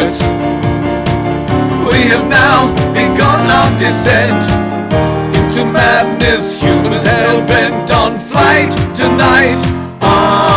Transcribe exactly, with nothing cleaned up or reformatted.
universe. We have now begun our descent into madness. Humans hell-bent on flight tonight. On